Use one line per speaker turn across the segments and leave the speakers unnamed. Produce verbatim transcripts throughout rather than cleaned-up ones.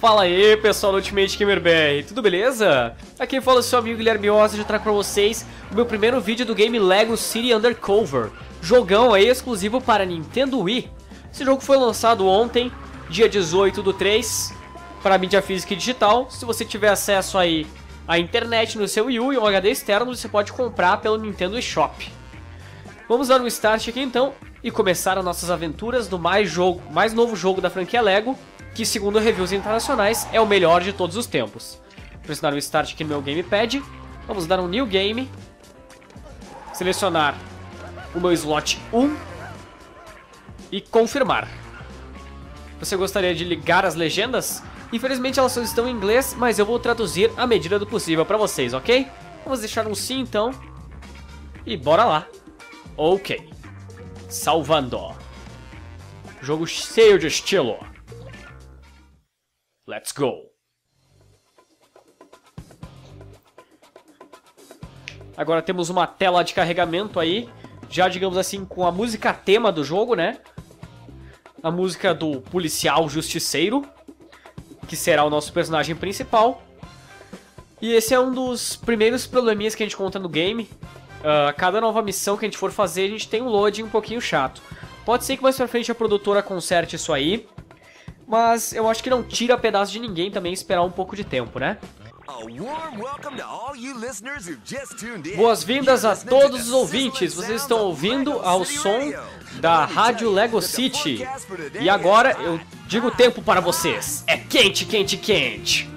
Fala aí, pessoal do Ultimate Gamer B R, tudo beleza? Aqui fala o seu amigo Guilherme Ossa, de trago pra vocês o meu primeiro vídeo do game Lego City Undercover, jogão aí exclusivo para Nintendo Wii. Esse jogo foi lançado ontem, dia dezoito do três, para mídia física e digital. Se você tiver acesso aí à internet no seu Wii U e um H D externo, você pode comprar pelo Nintendo eShop. Vamos dar um start aqui então e começar as nossas aventuras no mais, jogo, mais novo jogo da franquia Lego, que segundo reviews internacionais é o melhor de todos os tempos. Vou pressionar o start aqui no meu gamepad, vamos dar um new game, selecionar o meu slot um e confirmar. Você gostaria de ligar as legendas? Infelizmente elas só estão em inglês, mas eu vou traduzir à medida do possível para vocês, ok? Vamos deixar um sim então e bora lá. Ok, salvando. Jogo cheio de estilo. Let's go. Agora temos uma tela de carregamento aí, já digamos assim com a música tema do jogo, né? A música do policial justiceiro, que será o nosso personagem principal. E esse é um dos primeiros probleminhas que a gente conta no game. Uh, cada nova missão que a gente for fazer, a gente tem um loading um pouquinho chato. Pode ser que mais pra frente a produtora conserte isso aí, mas eu acho que não tira pedaço de ninguém também esperar um pouco de tempo, né? Boas-vindas a todos os ouvintes. Vocês estão ouvindo ao som da Rádio Lego City. E agora eu digo o tempo para vocês. É quente, quente, quente.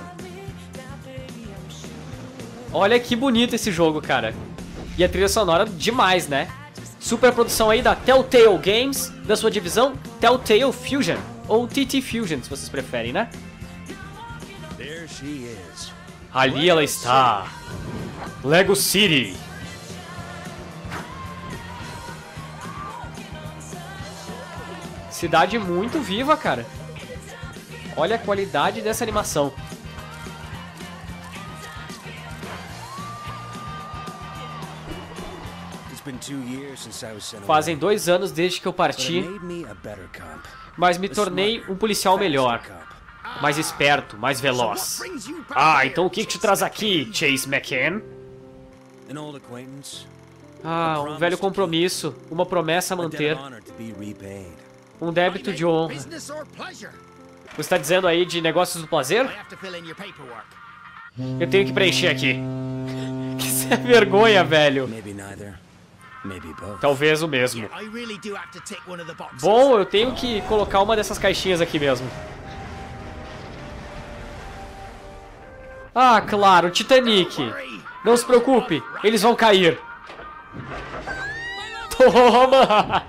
Olha que bonito esse jogo, cara. E a trilha sonora demais, né? Super produção aí da Telltale Games, da sua divisão Telltale Fusion, ou T T Fusion, se vocês preferem, né? Ali ela está. Lego City. Cidade muito viva, cara. Olha a qualidade dessa animação. Fazem dois anos desde que eu parti, mas me tornei um policial melhor, mais esperto, mais veloz. Ah, então o que te traz aqui, Chase McCann? Ah, um velho compromisso, uma promessa a manter, um débito de honra. Você está dizendo aí de negócios do prazer? Eu tenho que preencher aqui. Que vergonha, velho. Talvez o mesmo. Bom, eu tenho que colocar uma dessas caixinhas aqui mesmo. Ah, claro, Titanic. Não se preocupe, eles vão cair. Toma!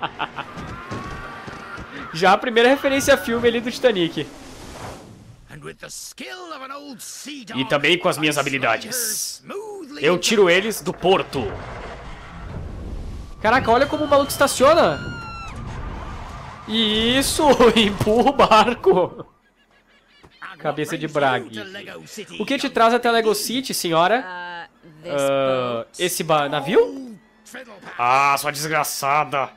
Já a primeira referência a filme ali do Titanic. E também com as minhas habilidades. Eu tiro eles do porto. Caraca, olha como o maluco estaciona. Isso, empurra o barco. Cabeça de Bragg. O que te traz até Lego City, senhora? Uh, esse navio? Ah, sua desgraçada.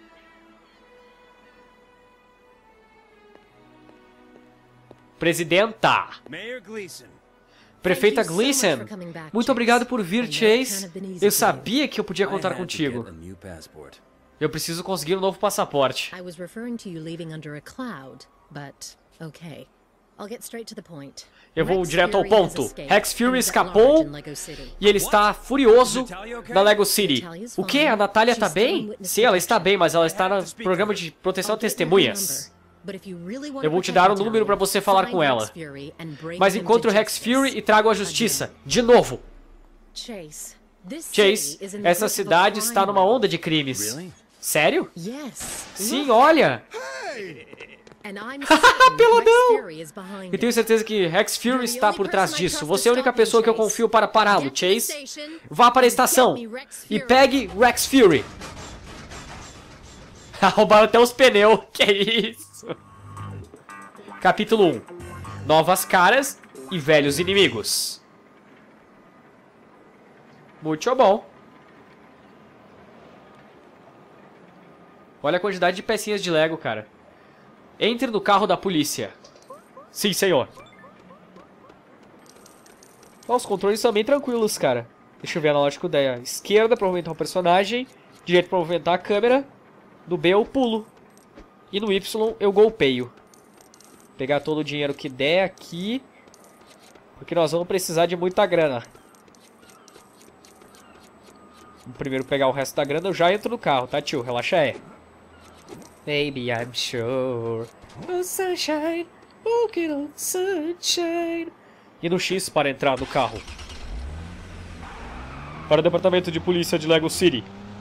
Presidenta. Prefeita Gleason, muito obrigado por vir, Chase. Eu sabia que eu podia contar contigo. Eu preciso conseguir um novo passaporte. Eu vou direto ao ponto. Rex Fury escapou e ele está furioso na Lego City. O que? A Natália está bem? Sim, ela está bem, mas ela está no programa de proteção a testemunhas. Eu vou te dar um número para você falar com ela. Mas encontre o Rex Fury e trago a justiça. De novo. Chase, essa cidade está numa onda de crimes. Sério? Sim, olha. Peladão! E tenho certeza que Rex Fury está por trás disso. Você é a única pessoa que eu confio para pará-lo, Chase. Vá para a estação e pegue Rex Fury. Roubaram até os pneus. Que isso? Capítulo um. Novas caras e velhos inimigos. Muito bom. Olha a quantidade de pecinhas de Lego, cara. Entre no carro da polícia. Sim, senhor. Ó, os controles são bem tranquilos, cara. Deixa eu ver analógico da esquerda pra movimentar o personagem. Direito pra movimentar a câmera. No B eu pulo. E no Y eu golpeio. Pegar todo o dinheiro que der aqui. Porque nós vamos precisar de muita grana. Vamos primeiro pegar o resto da grana. Eu já entro no carro, tá, tio? Relaxa aí. Baby, I'm sure. Oh, sunshine. Walking on sunshine. E no X para entrar no carro. Para o departamento de polícia de Lego City.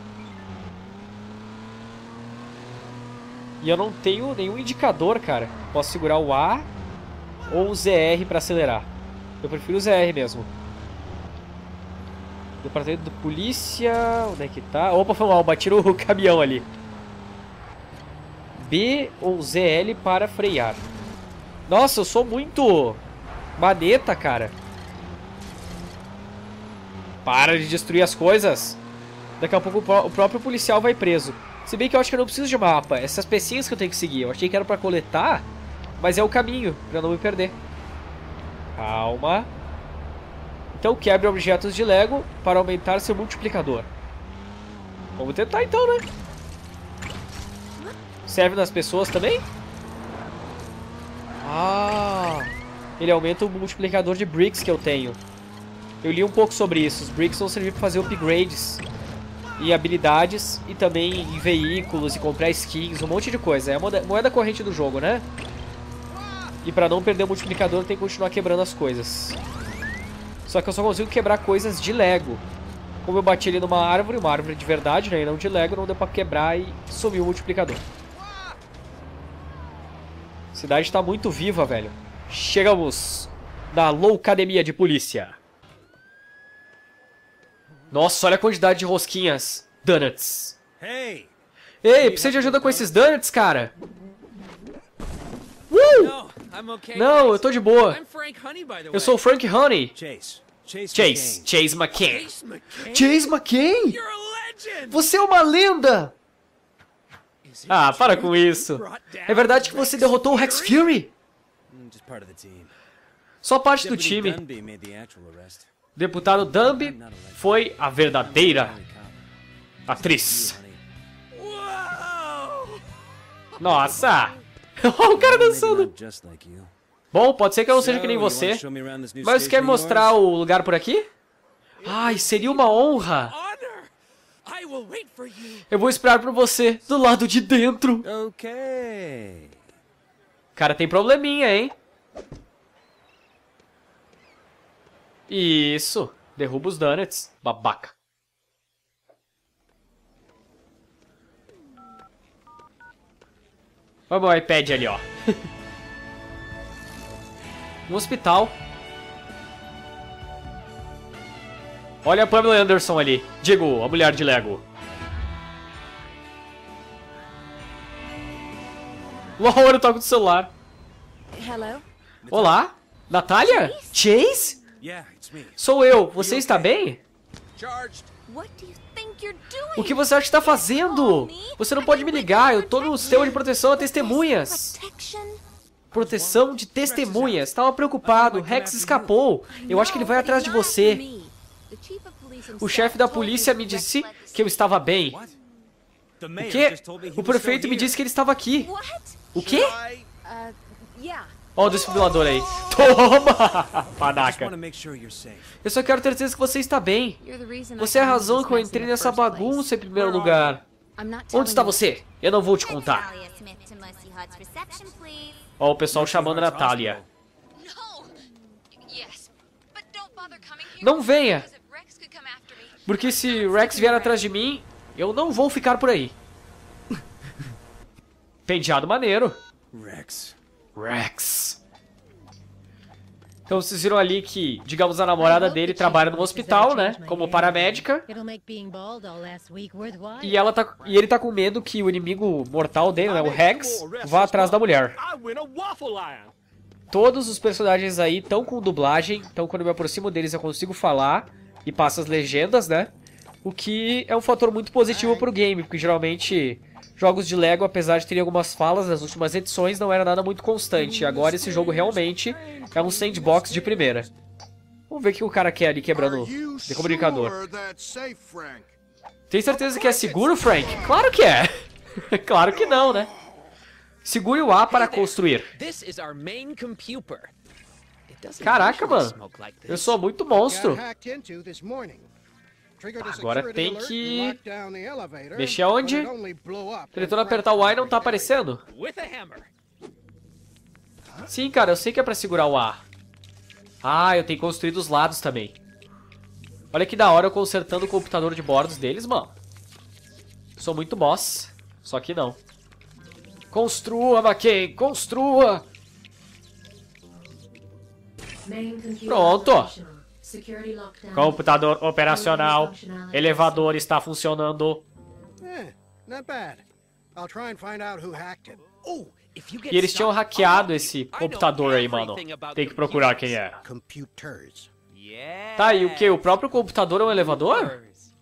E eu não tenho nenhum indicador, cara. Posso segurar o A ou o Z R para acelerar. Eu prefiro o Z R mesmo. Departamento de polícia... Onde é que tá? Opa, foi mal, bati o caminhão ali. B ou Z L para frear. Nossa, eu sou muito... maneta, cara. Para de destruir as coisas. Daqui a pouco o próprio policial vai preso. Se bem que eu acho que eu não preciso de mapa. Essas pecinhas que eu tenho que seguir. Eu achei que era pra coletar, mas é o caminho, pra não me perder. Calma. Então quebre objetos de Lego para aumentar seu multiplicador. Vamos tentar então, né? Serve nas pessoas também? Ah, ele aumenta o multiplicador de bricks que eu tenho. Eu li um pouco sobre isso. Os bricks vão servir para fazer upgrades e habilidades e também em veículos e comprar skins, um monte de coisa. É a moeda, moeda corrente do jogo, né? E para não perder o multiplicador tem que continuar quebrando as coisas. Só que eu só consigo quebrar coisas de Lego. Como eu bati ali numa árvore, uma árvore de verdade, né, e não de Lego, não deu pra quebrar e sumiu o multiplicador. A cidade tá muito viva, velho. Chegamos na Loucademia de Polícia. Nossa, olha a quantidade de rosquinhas. Donuts. Ei, precisa de ajuda com esses donuts, cara? Uh! Não, eu tô de boa. Eu sou o Frank Honey. Chase. Chase McCain. Chase McCain? Você é uma lenda! Ah, para com isso. É verdade que você derrotou o Rex Fury? Só parte do time. Deputado Dumb foi a verdadeira atriz. Nossa! Olha o cara dançando. Bom, pode ser que eu não seja que nem você. Mas você quer me mostrar o lugar por aqui? Ai, seria uma honra. Eu vou esperar por você do lado de dentro. Cara, tem probleminha, hein? Isso. Derruba os donuts, babaca. Olha o meu iPad ali, ó. Um hospital. Olha a Pamela Anderson ali. Digo, a mulher de Lego. Uau, eu toco do celular.
Hello?
Olá? Natália? Chase? Sou eu. Você está bem? O que você acha que está fazendo? Você não pode me ligar. Eu tô no sistema de proteção a testemunhas. Proteção de testemunhas. Estava preocupado. Rex escapou. Eu acho que ele vai atrás de você. O chefe da polícia me disse que eu estava bem. O quê? O prefeito me disse que ele estava aqui. O quê? Olha o desfibrilador aí. Toma! Panaca. Eu só quero ter certeza que você está bem. Você é a razão que eu entrei nessa bagunça em primeiro lugar. Onde está você? Eu não vou te contar. Ó, o pessoal chamando a Natália. Não venha! Porque se Rex vier atrás de mim, eu não vou ficar por aí. Penteado maneiro.
Rex.
Rex. Então vocês viram ali que, digamos, a namorada dele trabalha no hospital, né? Como paramédica. E, ela tá, e ele tá com medo que o inimigo mortal dele, né? O Rex, vá atrás da mulher. Todos os personagens aí estão com dublagem. Então quando eu me aproximo deles eu consigo falar. E passa as legendas, né? O que é um fator muito positivo pro game. Porque geralmente jogos de Lego, apesar de terem algumas falas nas últimas edições, não era nada muito constante. Agora esse jogo realmente é um sandbox de primeira. Vamos ver o que o cara quer ali quebrando o decomunicador. Tem certeza que é seguro, Frank? Claro que é. Claro que não, né? Segure o A para construir. Caraca, mano. Eu sou muito monstro. Agora tem que... mexer aonde? Tentando apertar o A e não tá aparecendo. Sim, cara, eu sei que é pra segurar o A. Ah, eu tenho que construir dos lados também. Olha que da hora eu consertando o computador de bordos deles, mano. Sou muito boss. Só que não. Construa, McKay, construa! Pronto. Computador operacional. Elevador está funcionando. E eles tinham hackeado esse computador aí, mano. Tem que procurar quem é. Tá, e o que? O próprio computador é um elevador?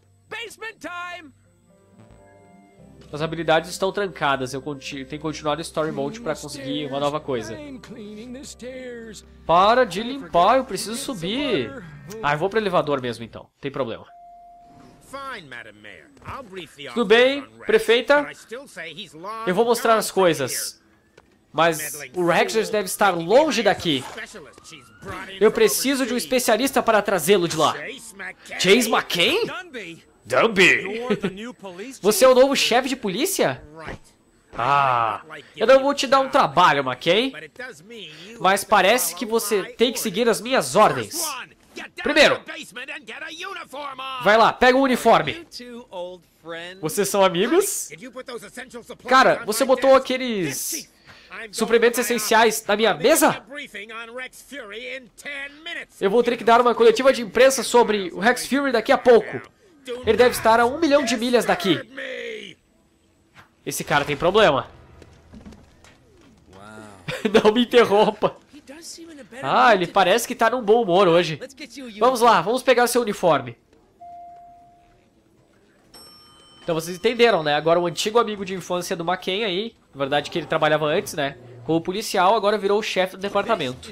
As habilidades estão trancadas. Eu tenho que continuar no Story Mode pra conseguir uma nova coisa. Para de limpar, eu preciso subir. Ah, eu vou pro elevador mesmo então. Tem problema. Tudo bem, prefeita? Eu vou mostrar as coisas. Mas o Rex deve estar longe daqui. Eu preciso de um especialista para trazê-lo de lá. Chase McCain? Dunby! Você é o novo chefe de polícia? Ah, eu não vou te dar um trabalho, McCain. Mas parece que você tem que seguir as minhas ordens. Primeiro, vai lá, pega um uniforme. Vocês são amigos? Cara, você botou aqueles suprimentos essenciais na minha mesa? Eu vou ter que dar uma coletiva de imprensa sobre o Rex Fury daqui a pouco. Ele deve estar a um milhão de milhas daqui. Esse cara tem problema. Não me interrompa. Ah, ele parece que tá num bom humor hoje. Vamos lá, vamos pegar seu uniforme. Então vocês entenderam, né? Agora o antigo amigo de infância do McCain aí, na verdade que ele trabalhava antes, né? Como policial, agora virou o chefe do departamento.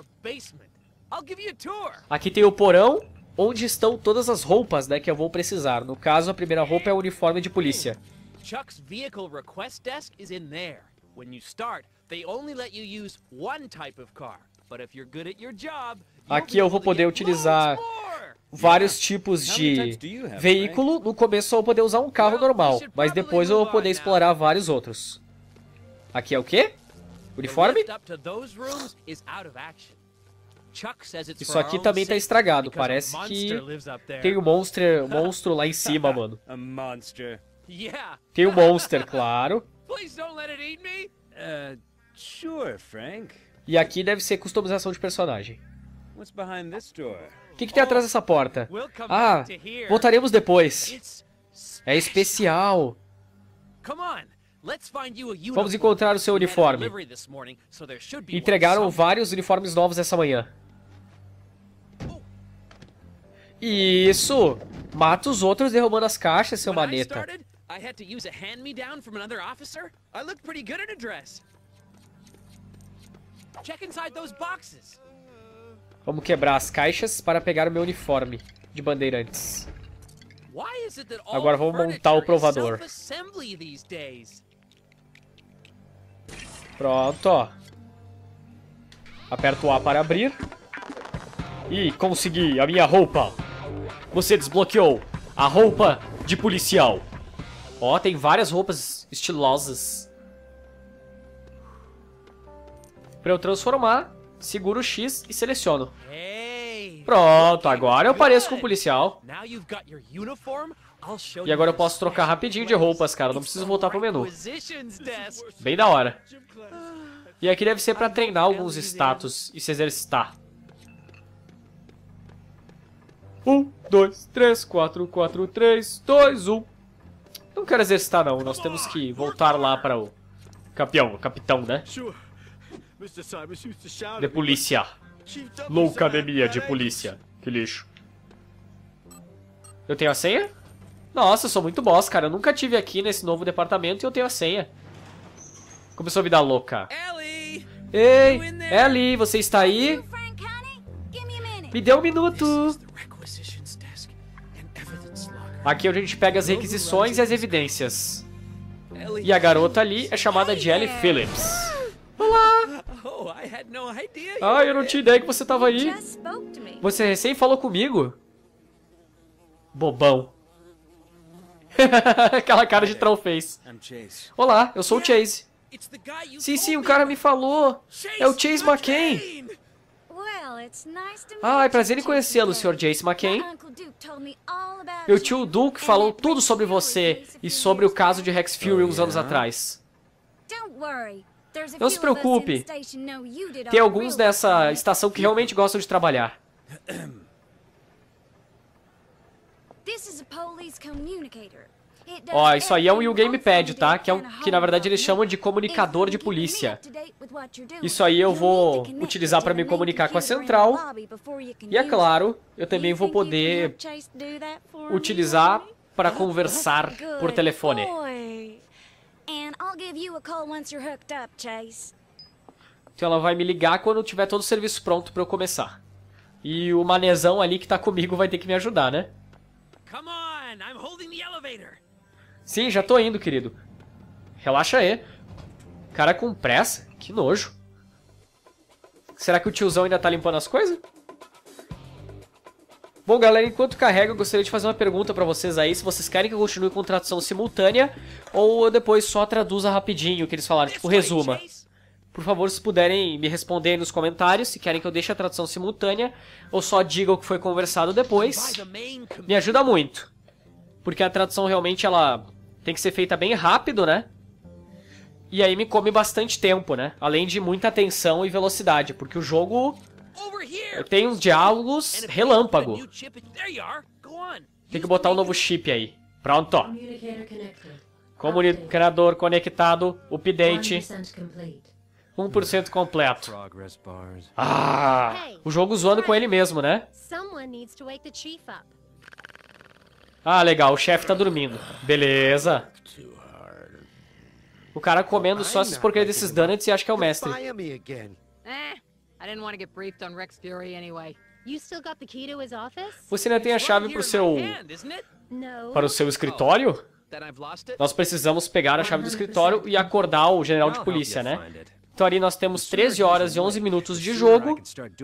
Aqui tem o porão, onde estão todas as roupas, né, que eu vou precisar. No caso, a primeira roupa é o uniforme de polícia.
Chuck's vehicle request desk is in there. When you start, they only let you use one type of car. But if you're good at your job,
aqui eu vou poder utilizar vários tipos de veículo. No começo eu vou poder usar um carro normal, mas depois eu vou poder explorar vários outros. Aqui é o quê? Uniforme? Isso aqui também tá estragado. Parece que tem um monstro, monstro lá em cima, mano. Tem um monster, claro. E aqui deve ser customização de personagem. O que, que tem atrás dessa porta? Ah, voltaremos depois. É especial. Vamos encontrar o seu uniforme. Entregaram vários uniformes novos essa manhã. Isso! Mata os outros derrubando as caixas, seu maneta. Vamos quebrar as caixas para pegar o meu uniforme de bandeirantes. Agora vamos montar o provador. Pronto, ó. Aperto o A para abrir. E consegui a minha roupa. Você desbloqueou a roupa de policial. Ó, tem várias roupas estilosas. Para eu transformar, seguro o X e seleciono. Pronto, agora eu pareço com um policial. E agora eu posso trocar rapidinho de roupas, cara. Não preciso voltar pro menu. Bem da hora. E aqui deve ser pra treinar alguns status e se exercitar. Um, dois, três, quatro, quatro, três, dois, um. Não quero exercitar não. Nós temos que voltar lá para o campeão, o capitão, né? De polícia. Loucademia de polícia. Que lixo. Eu tenho a senha? Nossa, eu sou muito boss, cara. Eu nunca tive aqui nesse novo departamento e eu tenho a senha. Começou a vida louca. Ei, Ellie, você está aí? Me dê um minuto. Aqui é onde a gente pega as requisições e as evidências. E a garota ali é chamada de Ellie Phillips. Olá! Ah, eu não tinha ideia que você tava aí. Você recém falou comigo? Bobão. Aquela cara de trollface. Olá, eu sou o Chase. Sim, sim, o cara me falou. É o Chase McCain. Ah, é prazer em conhecê-lo, senhor Chase McCain. Meu tio Duke falou tudo sobre você e sobre o caso de Rex Fury uns anos atrás. Não se preocupe. Tem alguns nessa estação que realmente gostam de trabalhar. Ó, isso aí é um U-Gamepad, tá? Que, é um, que na verdade eles chamam de comunicador de polícia. Isso aí eu vou utilizar para me comunicar com a central. E é claro, eu também vou poder utilizar para conversar por telefone. Então ela vai me ligar quando tiver todo o serviço pronto para eu começar. E o manezão ali que tá comigo vai ter que me ajudar, né? Sim, já tô indo, querido. Relaxa aí. Cara com pressa? Que nojo. Será que o tiozão ainda tá limpando as coisas? Bom, galera, enquanto carrega, eu gostaria de fazer uma pergunta pra vocês aí. Se vocês querem que eu continue com tradução simultânea ou eu depois só traduza rapidinho o que eles falaram, tipo, resuma. Por favor, se puderem me responder aí nos comentários, se querem que eu deixe a tradução simultânea ou só diga o que foi conversado depois. Me ajuda muito. Porque a tradução realmente ela tem que ser feita bem rápido, né? E aí me come bastante tempo, né? Além de muita atenção e velocidade, porque o jogo tem uns diálogos relâmpago. Tem que botar um novo chip aí. Pronto. Comunicador conectado, update. um por cento completo. Ah, o jogo zoando com ele mesmo, né? Ah, legal, o chefe tá dormindo. Beleza. O cara comendo só essas porcarias desses donuts e acha que é o mestre. Você ainda tem a chave pro seu... para o seu escritório? Nós precisamos pegar a chave do escritório e acordar o general de polícia, né? Então ali nós temos treze horas e onze minutos de jogo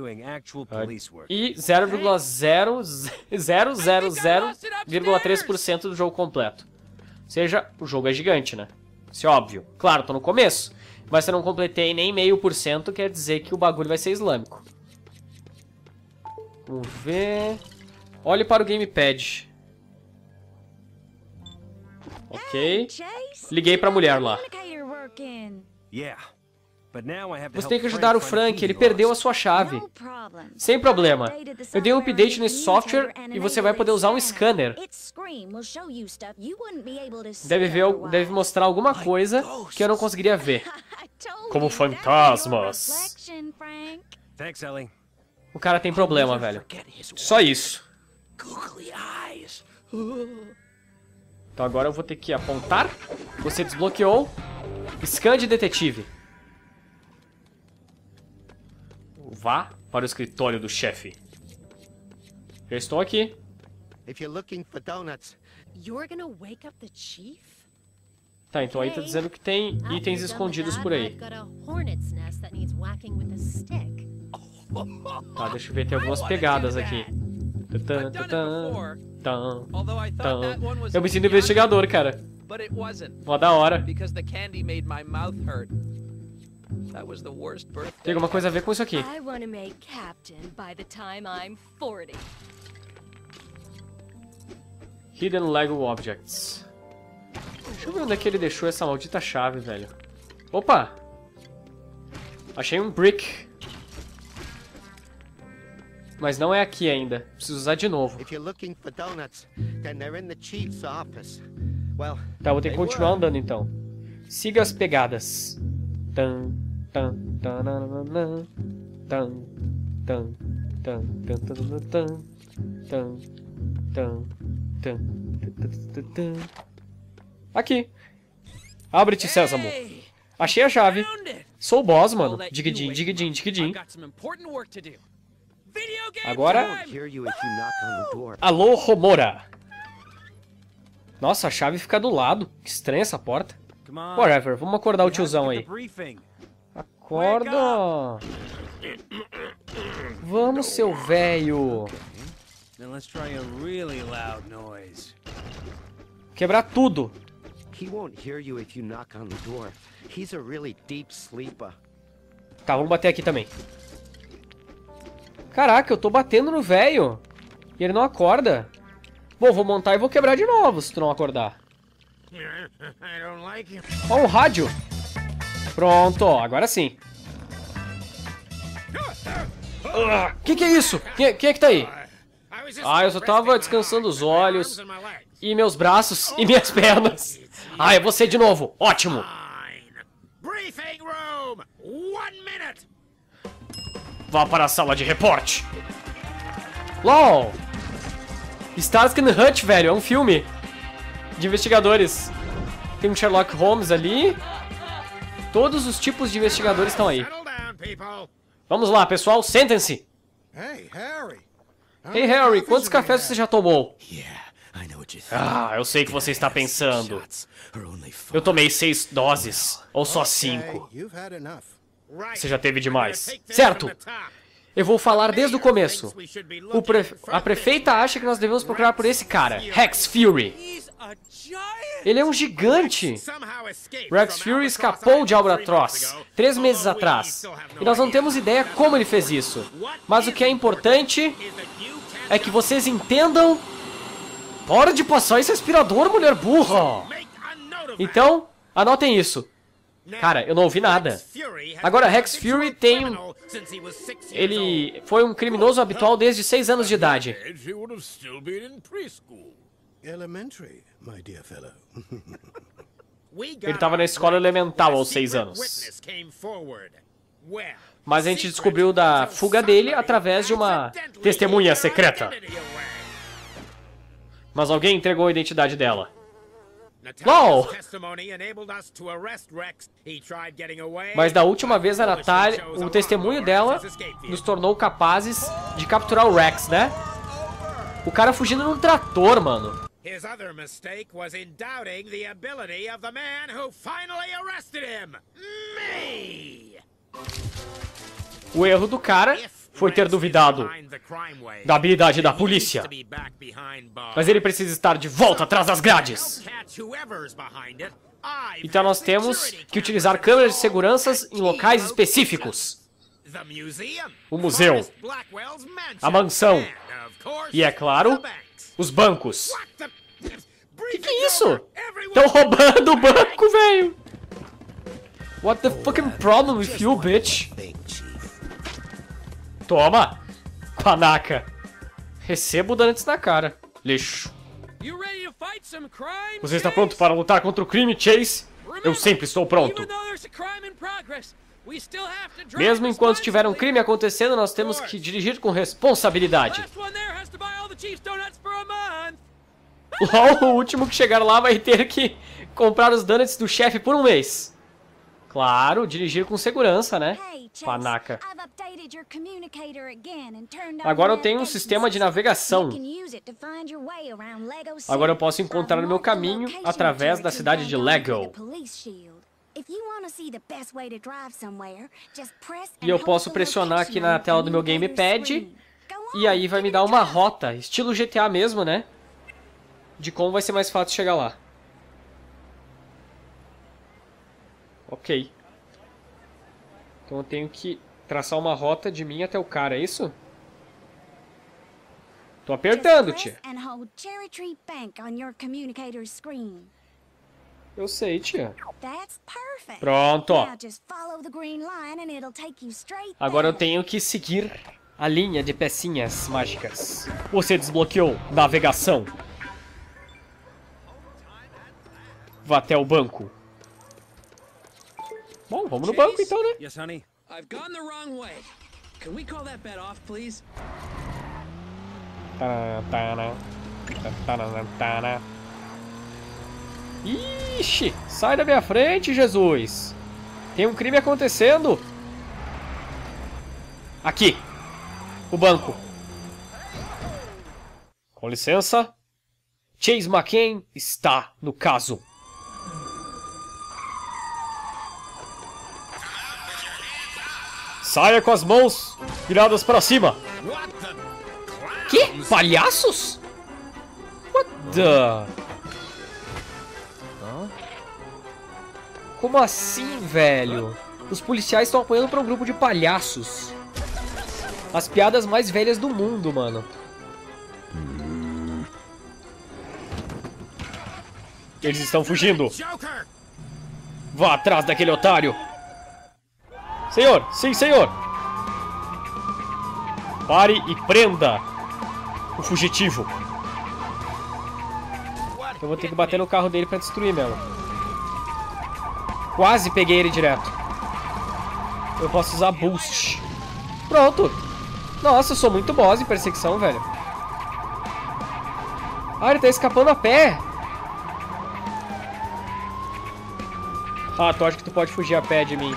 e zero vírgula zero zero zero zero vírgula três por cento do jogo completo. Ou seja, o jogo é gigante, né? Isso é óbvio. Claro, tô no começo, mas se eu não completei nem meio por cento, quer dizer que o bagulho vai ser islâmico. Vamos ver... Olhe para o gamepad. Ok. Liguei pra mulher lá. Você tem que ajudar o Frank, ele perdeu a sua chave. Sem problema. Eu dei um update nesse software e você vai poder usar um scanner. Deve, ver, deve mostrar alguma coisa que eu não conseguiria ver. Como fantasmas. O cara tem problema, velho. Só isso. Então agora eu vou ter que apontar. Você desbloqueou. Scan de detetive. Vá para o escritório do chefe. Já estou aqui. Tá, então aí tá dizendo que tem itens escondidos por aí. Tá, deixa eu ver, tem algumas pegadas aqui. Tan, tan, tan, tan, tan. Eu me sinto investigador, cara. Mó da hora. Tem alguma coisa a ver com isso aqui. Hidden Lego Objects. Deixa eu ver onde é que ele deixou essa maldita chave, velho. Opa! Achei um brick. Mas não é aqui ainda. Preciso usar de novo. Tá, vou ter que continuar andando então. Siga as pegadas. Tan, tan, tan, tan, tan, tan, tan, tan, tan, tan, tan. Aqui. Abre-te, Sésamo. Achei a chave. Sou o boss, mano. Digidim, digidim, digidim. Agora... Alô, Homura. Nossa, a chave fica do lado. Que estranha essa porta. Whatever, vamos acordar o tiozão aí. Acorda. Vamos, seu velho. Quebrar tudo. Tá, vamos bater aqui também. Caraca, eu tô batendo no velho. E ele não acorda. Bom, vou montar e vou quebrar de novo se tu não acordar. Ó, o rádio. Pronto, ó, agora sim. Uh, que que é isso? Quem, quem é que tá aí? Ah, eu só tava descansando os olhos. E meus braços e minhas pernas. Ah, é você de novo. Ótimo. Vá para a sala de reporte. LOL. Starsky and Hutch, velho. É um filme de investigadores. Tem um Sherlock Holmes ali. Todos os tipos de investigadores estão aí. Vamos lá, pessoal. Sentem-se. Hey, Harry. Hey, Harry. Quantos cafés você já tomou? Ah, eu sei o que você está pensando. Eu tomei seis doses. Ou só cinco. Você já teve demais. Certo. Eu vou falar desde o começo. O pre... A prefeita acha que nós devemos procurar por esse cara, Rex Fury. Ele é um gigante. Rex Fury escapou de Albatross três meses atrás. E nós não temos ideia como ele fez isso. Mas o que é importante é que vocês entendam... Para de passar esse aspirador, mulher burra! Então, anotem isso. Cara, eu não ouvi nada. Agora, Rex Fury tem um... Ele foi um criminoso habitual desde seis anos de idade. Ele estava na escola elemental aos seis anos. Mas a gente descobriu da fuga dele através de uma testemunha secreta. Mas alguém entregou a identidade dela. LOL! Mas da última vez a Natália, o testemunho dela nos tornou capazes de capturar o Rex, né? O cara fugindo num trator, mano. O erro do cara foi ter duvidado da habilidade da polícia. Mas ele precisa estar de volta atrás das grades. Então nós temos que utilizar câmeras de segurança em locais específicos. O museu, a mansão e, é claro, os bancos. Que que é isso? Estão roubando o banco, velho. What the fucking problem with you, bitch? Toma! Panaca! Recebo dantes na cara. Lixo. Você está pronto para lutar contra o crime, Chase? Eu sempre estou pronto. Mesmo enquanto tiver um crime acontecendo, nós temos que dirigir com responsabilidade. LOL, o último que chegar lá vai ter que comprar os donuts do chefe por um mês. Claro, dirigir com segurança, né? Panaca. Agora eu tenho um sistema de navegação. Agora eu posso encontrar o meu caminho através da cidade de Lego. E eu posso pressionar aqui na tela do meu gamepad. E aí vai me dar uma rota, estilo G T A mesmo, né? De como vai ser mais fácil chegar lá. Ok. Então eu tenho que traçar uma rota de mim até o cara, é isso? Tô apertando, tia. Eu sei, tia. Pronto, ó. Agora eu tenho que seguir a linha de pecinhas mágicas. Você desbloqueou navegação. Vá até o banco. Bom, vamos no banco então, né?
Yes, honey. I've gone the wrong way. Can we call that bet off, please?
Ixi, sai da minha frente, Jesus. Tem um crime acontecendo. Aqui. O banco. Com licença. Chase McCain está no caso. Saia com as mãos viradas para cima. Que? Palhaços? What the... Como assim, velho? Os policiais estão apoiando para um grupo de palhaços. As piadas mais velhas do mundo, mano. Eles estão fugindo. Vá atrás daquele otário. Senhor, sim, senhor. Pare e prenda o fugitivo. Eu vou ter que bater no carro dele pra destruir mesmo. Quase peguei ele direto. Eu posso usar boost. Pronto. Nossa, eu sou muito boss em perseguição, velho. Ah, ele tá escapando a pé. Ah, tu acha que tu pode fugir a pé de mim?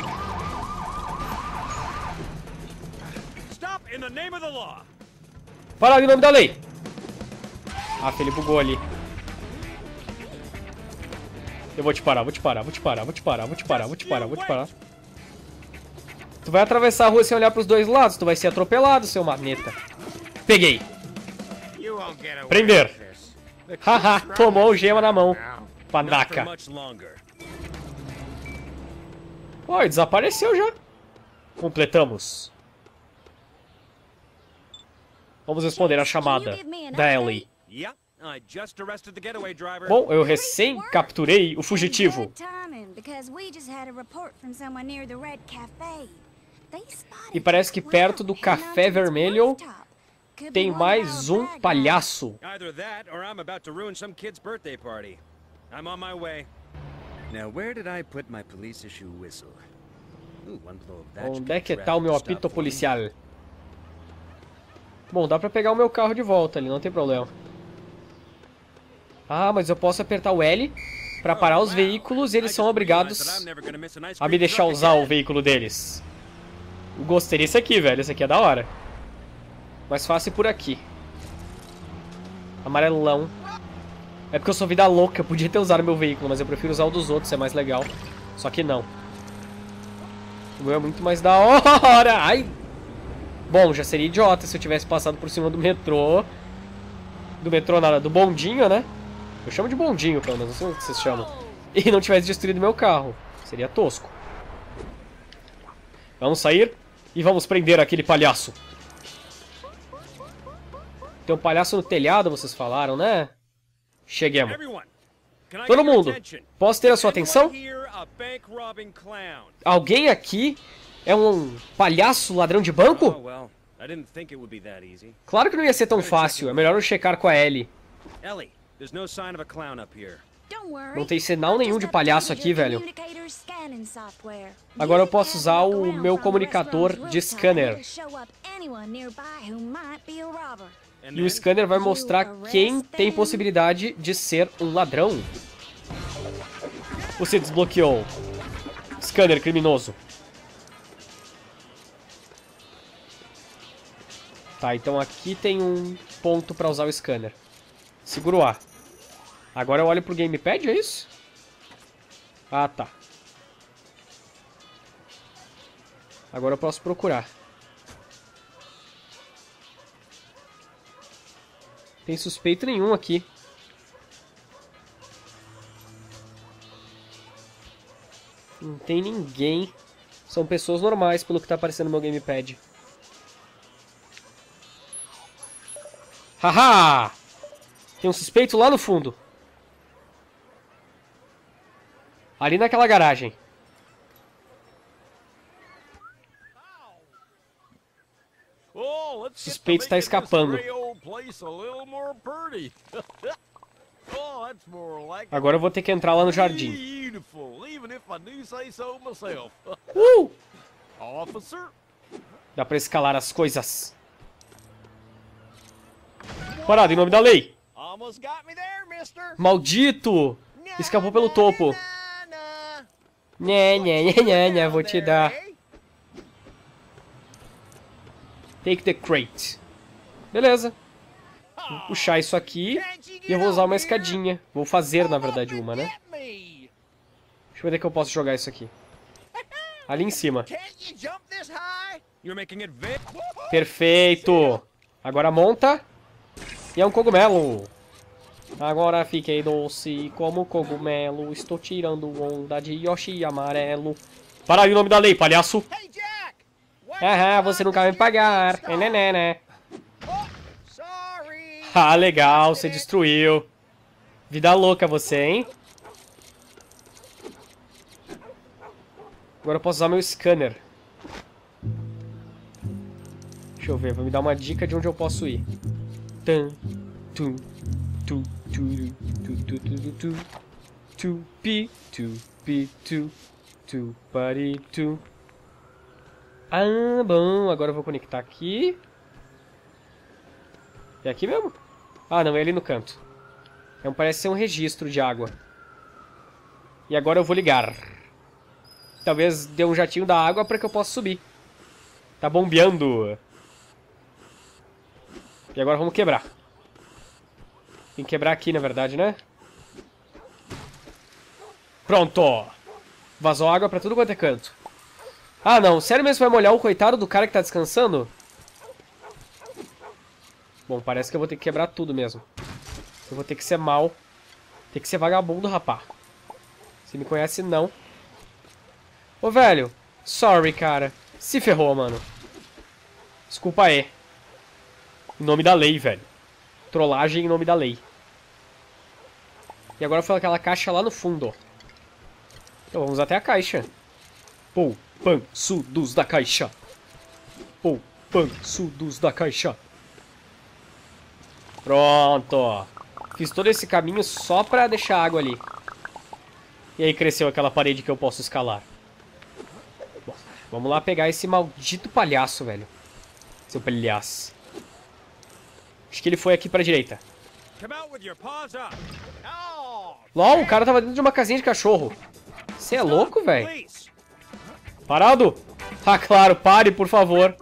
Parado em nome da lei. Ah, ele bugou ali. Eu vou te parar, vou te parar, vou te parar, vou te parar, vou te parar, vou te parar, vou te parar. Tu vai atravessar a rua sem olhar pros dois lados, tu vai ser atropelado, seu maneta. Peguei. Prender. Haha, tomou o gema na mão. Panaca. Oi, desapareceu já. Completamos. Vamos responder a chamada da Ellie. Bom, eu recém capturei o fugitivo. E parece que perto do Café Vermelho tem mais um palhaço. Onde é que tá o meu apito policial? Bom, dá pra pegar o meu carro de volta ali, não tem problema. Ah, mas eu posso apertar o L pra parar os veículos e eles são obrigados a me deixar usar o veículo deles. Gostei desse aqui, velho. Esse aqui é da hora. Mais fácil por aqui. Amarelão. É porque eu sou vida louca. Eu podia ter usado meu veículo, mas eu prefiro usar o dos outros, é mais legal. Só que não. O meu é muito mais da hora. Ai. Bom, já seria idiota se eu tivesse passado por cima do metrô. Do metrô nada, do bondinho, né? Eu chamo de bondinho, pelo menos, não sei o que vocês chamam. E não tivesse destruído meu carro. Seria tosco. Vamos sair e vamos prender aquele palhaço. Tem um palhaço no telhado, vocês falaram, né? Cheguemos. Todo mundo, posso ter a sua atenção? Alguém aqui é um palhaço ladrão de banco? Claro que não ia ser tão fácil. É melhor eu checar com a Ellie. Não tem sinal nenhum de palhaço aqui, velho. Agora eu posso usar o meu comunicador de scanner. E o scanner vai mostrar quem tem possibilidade de ser um ladrão. Você desbloqueou. Scanner criminoso. Tá, então aqui tem um ponto pra usar o scanner. Segura o A. Agora eu olho pro gamepad, é isso? Ah, tá. Agora eu posso procurar. Tem suspeito nenhum aqui. Não tem ninguém. São pessoas normais, pelo que tá aparecendo no meu gamepad. Haha! Tem um suspeito lá no fundo. Ali naquela garagem. O suspeito está escapando. Agora eu vou ter que entrar lá no jardim. Uh! Dá pra escalar as coisas. Parado, em nome da lei. Maldito! Escapou pelo topo. Nhé, nhé, nhé, nhé, nhé, vou te dar. Take the crate. Beleza. Vou puxar isso aqui e eu vou usar uma escadinha. Vou fazer, na verdade, uma, né? Deixa eu ver onde é que eu posso jogar isso aqui. Ali em cima. Perfeito. Agora monta. E é um cogumelo. Agora fiquei doce como cogumelo. Estou tirando onda de Yoshi amarelo. Para aí o nome da lei, palhaço. Aham, você nunca vai me pagar. É, né, né, né. Ah, legal, você destruiu. Vida louca você, hein? Agora eu posso usar meu scanner. Deixa eu ver, vou me dar uma dica de onde eu posso ir. Tum, tum, tu, tu, tu, tu, tu, tu, tu, pi, tu, pi, tu, tu, pari, tu. Ah, bom, agora eu vou conectar aqui. É aqui mesmo? Ah, não, é ali no canto. Então parece ser um registro de água. E agora eu vou ligar. Talvez dê um jatinho da água para que eu possa subir. Tá bombeando. E agora vamos quebrar. Tem que quebrar aqui, na verdade, né? Pronto. Vazou água pra tudo quanto é canto. Ah, não. Sério mesmo, vai molhar o coitado do cara que tá descansando? Bom, parece que eu vou ter que quebrar tudo mesmo. Eu vou ter que ser mal. Tem que ser vagabundo, rapá. Você me conhece, não. Ô, velho. Sorry, cara. Se ferrou, mano. Desculpa aí. Em nome da lei, velho. Trollagem em nome da lei. E agora foi aquela caixa lá no fundo. Então vamos até a caixa. Poupançudos da caixa. Poupançudos da caixa. Pronto. Fiz todo esse caminho só pra deixar água ali. E aí cresceu aquela parede que eu posso escalar. Bom, vamos lá pegar esse maldito palhaço, velho. Seu palhaço. Acho que ele foi aqui pra direita. LOL, o cara tava dentro de uma casinha de cachorro. Você é louco, velho? Parado? Ah, claro, pare, por favor.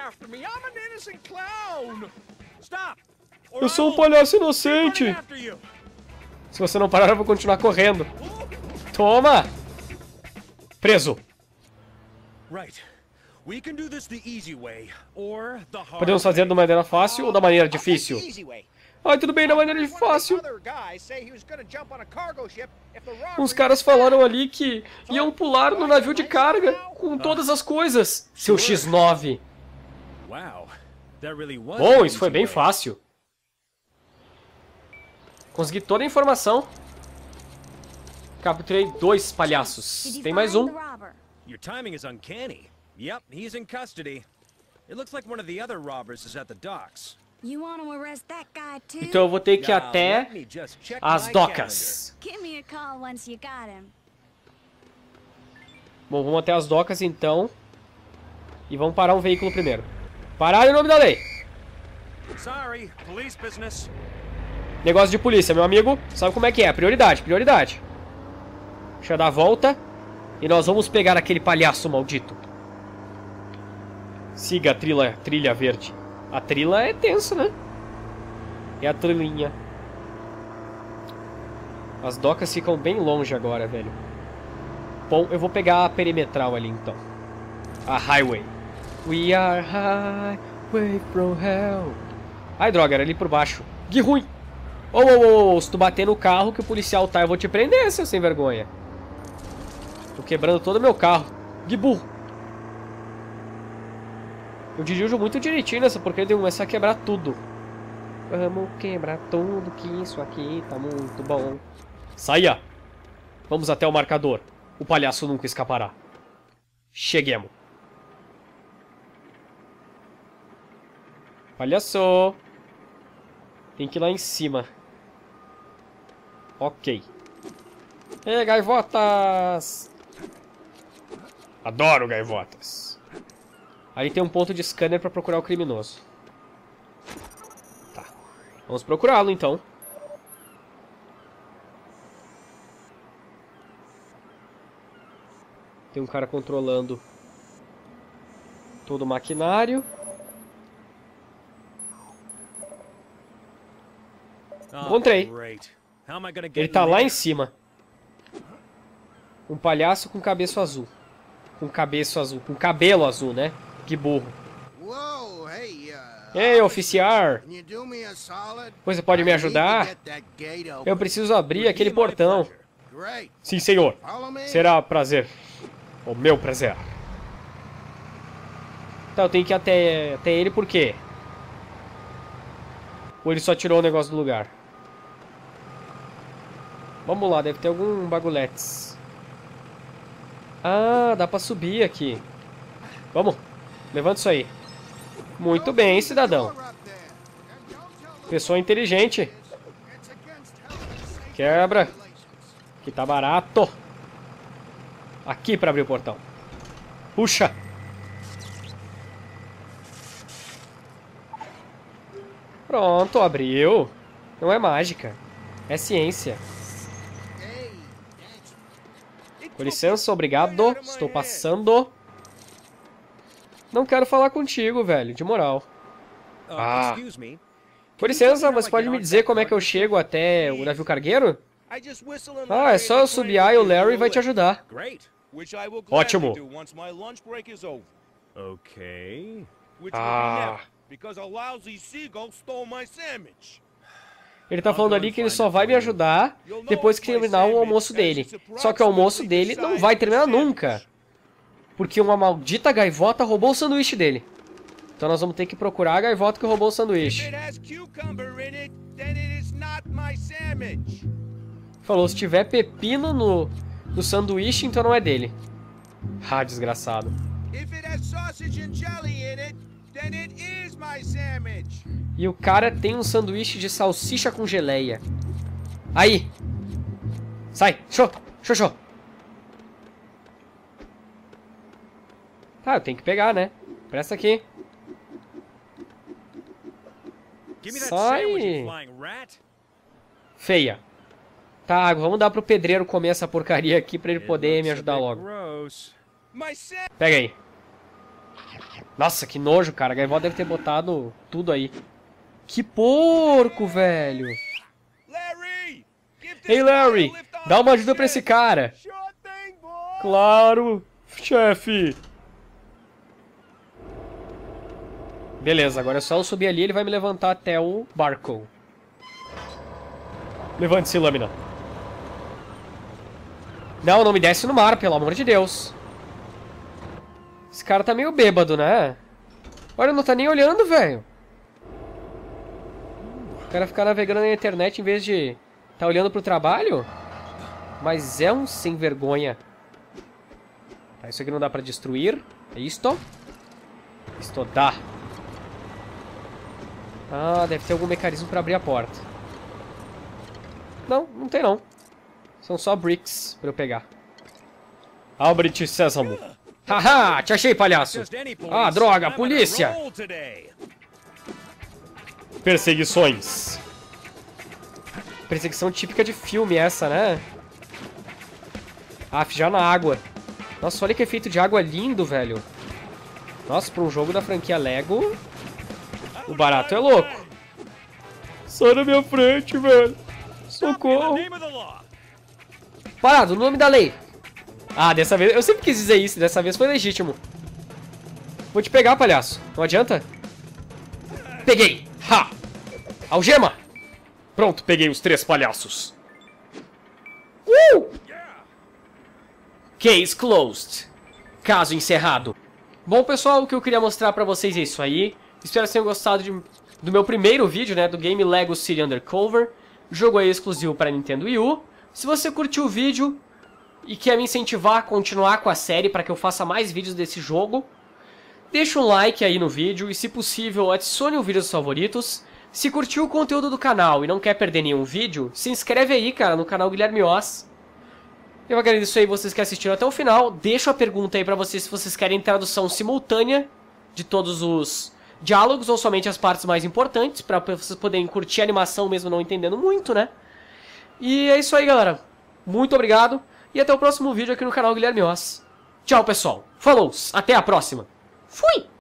Eu sou um palhaço inocente. Se você não parar, eu vou continuar correndo. Toma! Preso. Podemos fazer da maneira fácil ou da maneira difícil? Ai, tudo bem, da maneira fácil. Uns caras falaram ali que iam pular no navio de carga com todas as coisas. Seu X nove. Bom, isso foi bem fácil. Consegui toda a informação. Capturei dois palhaços. Tem mais um.
Your timing is uncanny. Yep, he's in custody. It looks like one of the other robbers is at the docks.
You want to arrest that guy too?
Então eu vou ter que ir até as docas.
Give me a call once you got him.
Bom, vamos até as docas então. E vamos parar um veículo primeiro. Parar em nome da lei.
Sorry, police business.
Negócio de polícia, meu amigo. Sabe como é que é? Prioridade, prioridade. Deixa eu dar a volta. E nós vamos pegar aquele palhaço maldito. Siga a trilha, trilha verde. A trilha é tenso, né? É a trilhinha. As docas ficam bem longe agora, velho. Bom, eu vou pegar a perimetral ali, então. A highway. We are highway from hell. Ai, droga, era ali por baixo. Que ruim. Ô, ô, ô, se tu bater no carro que o policial tá, eu vou te prender, seu sem vergonha. Tô quebrando todo o meu carro. Que burro. Eu dirijo muito direitinho nessa porque ele começar a quebrar tudo. Vamos quebrar tudo, que isso aqui tá muito bom. Saia! Vamos até o marcador. O palhaço nunca escapará. Cheguemos. Palhaço! Tem que ir lá em cima. Ok. Ei, gaivotas! Adoro gaivotas. Ali tem um ponto de scanner para procurar o criminoso. Tá. Vamos procurá-lo, então. Tem um cara controlando todo o maquinário. Encontrei. Ele tá lá em cima. Um palhaço com cabeça azul. Com cabeça azul. Com cabelo azul, né? Que burro. Ei, oficial! Você pode me ajudar? Eu preciso abrir aquele portão. Sim, senhor. Será prazer. O meu prazer. Tá, eu tenho que ir até, até ele por quê? Ou ele só tirou o negócio do lugar? Vamos lá, deve ter algum bagulhetes. Ah, dá pra subir aqui. Vamos, levanta isso aí. Muito bem, cidadão. Pessoa inteligente. Quebra. Que tá barato. Aqui pra abrir o portão. Puxa. Pronto, abriu. Não é mágica. É ciência. Com licença, obrigado. Estou passando. Não quero falar contigo, velho. De moral. Ah. Com licença, você pode me dizer como é que eu chego até o navio cargueiro? Ah, é só eu subiar e o Larry vai te ajudar. Ótimo. Ah. Ele tá falando ali que ele só vai me ajudar depois que terminar o almoço dele. Só que o almoço dele não vai terminar nunca. Porque uma maldita gaivota roubou o sanduíche dele. Então nós vamos ter que procurar a gaivota que roubou o sanduíche. Falou, se tiver pepino no, no sanduíche, então não é dele. Ah, desgraçado. E o cara tem um sanduíche de salsicha com geleia. Aí. Sai. Show. Show, show. Tá, eu tenho que pegar, né? Presta aqui. Sai. Feia. Tá, vamos dar pro pedreiro comer essa porcaria aqui pra ele poder me ajudar logo. Pega aí. Nossa, que nojo, cara. A gaivota deve ter botado tudo aí. Que porco, velho. Ei, Larry, dá uma ajuda pra esse cara. Claro, chefe. Beleza, agora é só eu subir ali e ele vai me levantar até o barco. Levante-se, lâmina. Não, não me desce no mar, pelo amor de Deus. Esse cara tá meio bêbado, né? Olha, não tá nem olhando, velho. O cara ficar navegando na internet em vez de tá olhando pro trabalho? Mas é um sem vergonha. Tá, isso aqui não dá pra destruir. É isto? Isto dá. Ah, deve ter algum mecanismo pra abrir a porta. Não, não tem não. São só bricks pra eu pegar. Abre-te, sésamo. Haha, te achei, palhaço. Ah, droga, polícia. Perseguições. Perseguição típica de filme essa, né? Ah, já na água. Nossa, olha que efeito de água lindo, velho. Nossa, pra um jogo da franquia Lego, o barato é louco. Sai da minha frente, velho. Socorro. Parado, no nome da lei. Ah, dessa vez... Eu sempre quis dizer isso, dessa vez foi legítimo. Vou te pegar, palhaço. Não adianta? Peguei. Ha! Algema! Pronto, peguei os três palhaços. Uh! Case closed. Caso encerrado. Bom, pessoal, o que eu queria mostrar pra vocês é isso aí. Espero que tenham gostado de, do meu primeiro vídeo, né, do game Lego City Undercover. Jogo aí exclusivo para Nintendo Wii U. Se você curtiu o vídeo e quer me incentivar a continuar com a série para que eu faça mais vídeos desse jogo, deixa um like aí no vídeo e, se possível, adicione o vídeo aos favoritos. Se curtiu o conteúdo do canal e não quer perder nenhum vídeo, se inscreve aí, cara, no canal Guilherme Oz. Eu agradeço aí vocês que assistiram até o final. Deixo a pergunta aí pra vocês se vocês querem tradução simultânea de todos os diálogos ou somente as partes mais importantes, pra vocês poderem curtir a animação mesmo não entendendo muito, né? E é isso aí, galera. Muito obrigado e até o próximo vídeo aqui no canal Guilherme Oz. Tchau, pessoal. Falou, até a próxima. Fui!